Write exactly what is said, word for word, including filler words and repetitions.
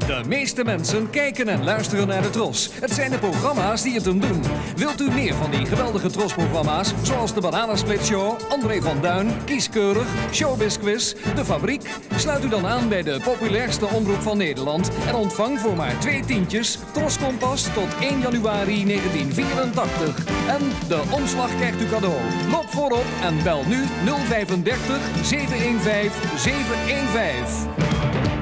De meeste mensen kijken en luisteren naar de Tros. Het zijn de programma's die het hem doen. Wilt u meer van die geweldige Tros-programma's, zoals de Bananasplit Show, André van Duin, Kieskeurig, Showbiz Quiz, De Fabriek? Sluit u dan aan bij de populairste omroep van Nederland en ontvang voor maar twee tientjes Tros Kompas tot één januari negentien vierentachtig. En de omslag krijgt u cadeau. Loop voorop en bel nu nul vijfendertig zevenhonderdvijftien zevenhonderdvijftien.